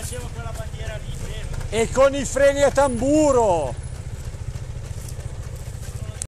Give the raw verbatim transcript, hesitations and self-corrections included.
Faceva quella bandiera lì, vero? E con i freni a tamburo.